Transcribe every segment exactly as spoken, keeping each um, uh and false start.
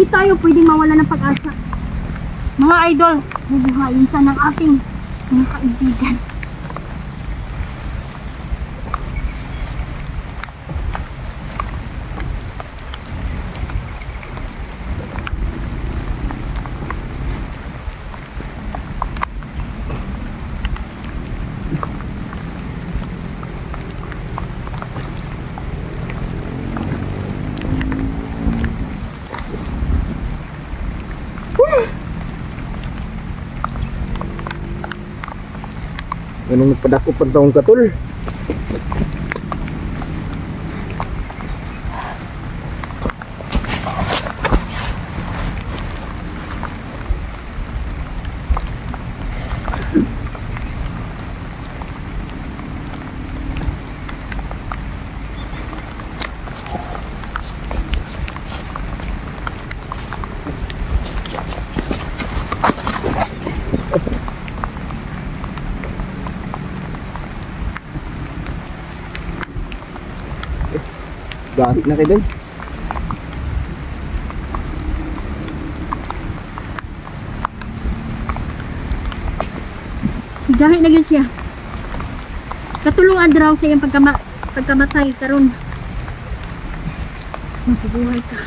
tayo pwedeng mawala ng pag-asa. Mga idol, bubuhayin siya ng ating mga kaibigan. Anong nagpadako pang taong katul? Gahit na kayo dun. Gahit na yun siya. Katulungan daw sa iyang pagkama pagkamatay karon. Mabubuhay ka.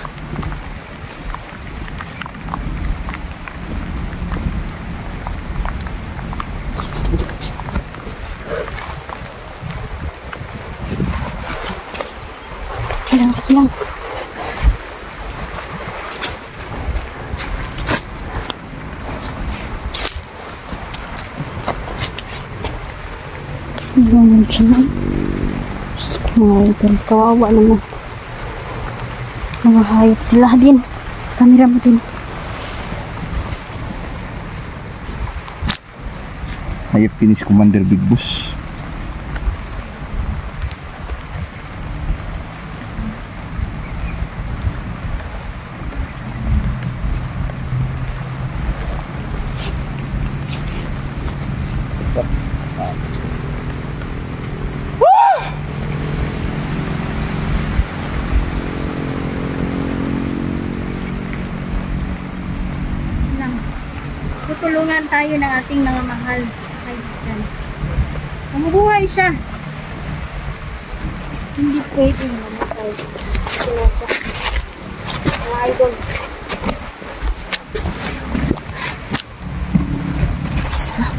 Lang, sige lang. Ganun siya. Mga idol, kawawa naman. Mga hayop sila din. Kamera mo din. Hayop kini si Commander Big Boss. Tutulungan tayo ng ating mga mahal kaibigan. Mamubuhay siya. Hindi pwede mamatay. Sila siya. Mga idol. Stop.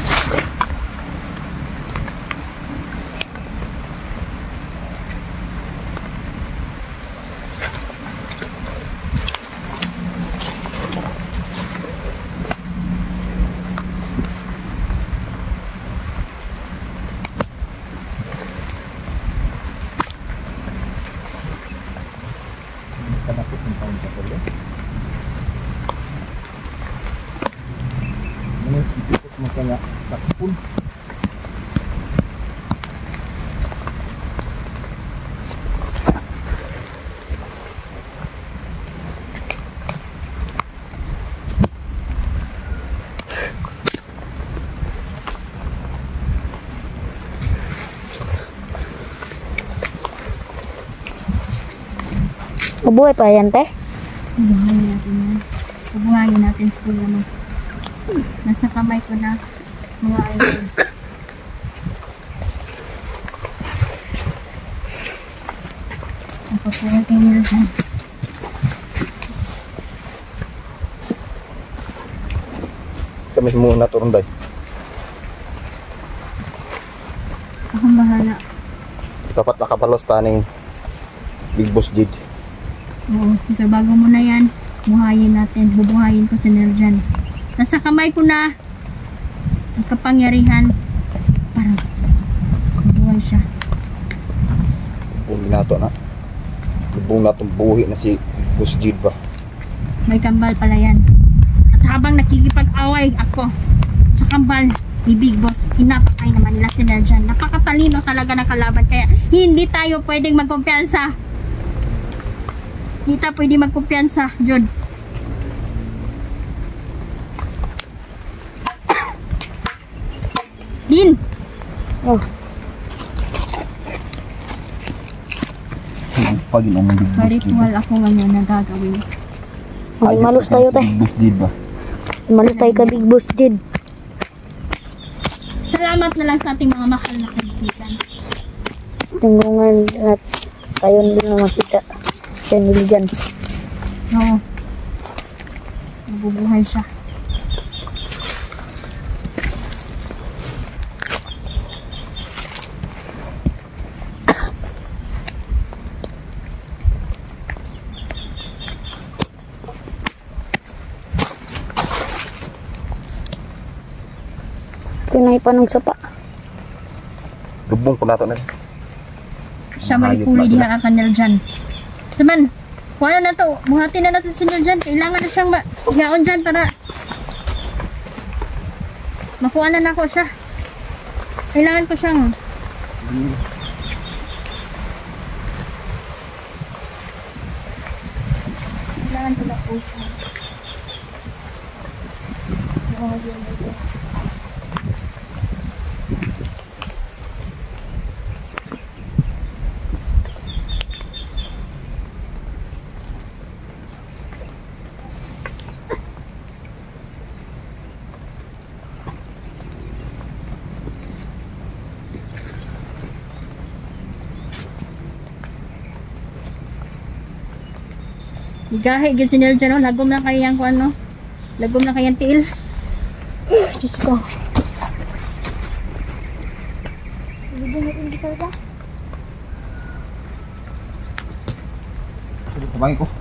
Kanapit ng taong katul ya. Ini ikut makanya takpun. Mabuhay pa yan, te? Mabuhayin natin yan. Mabuhayin natin sa kuya mo. Nasa kamay ko na, mga idol. Napapuhay kayo nila dyan. Sa mismo na turunday. Akong bahala. Dapat nakapalos taning Big Boss Jid. Oo, pero bago mo na yan, buhayin natin. Bubuhayin ko si Nerjan. Nasa kamay ko na ang kapangyarihan para mabuhay siya. Bung nato na. Bung natong buhi na si Boss Jid ba. May kambal pala yan. At habang nakikipag-away ako sa kambal ni Big Boss, kinapatay naman nila si Nerjan. Napakatalino talaga ng kalaban. Kaya hindi tayo pwedeng magkumpiyansa. Hindi tayo pwedeng magkumpiyansa, Jod. Din! Oh. Pag inamang Big Boss. Ritual ako ngayon na gagawin. Ay, malos tayo, tay. Big boss Jid ba? Malos tayo ka Big Boss Jid. Salamat na lang sa ating mga mahal na kaibigan. Tinggungan at tayo nila na makita. Channel dyan. Oo. Nabubuhay siya. Tinay pa ng sapa. Lubong ko nato na. Siya may Hayop puli na sila. diha ang kanil dyan. Saman, kuha na to. Buhati na natin si Nil dyan. Kailangan na siyang ma-hiyaon dyan para makuha na na ko siya. Kailangan ko siyang kailangan ko na po siya. Oo, yun, yun, yun. Igahe gyud si Nel dyan, no? Lagom na kayang kuan, no? Lagom na kayang tiil. Diyos ko. Lagom na yung gisal ba? Kumain ko.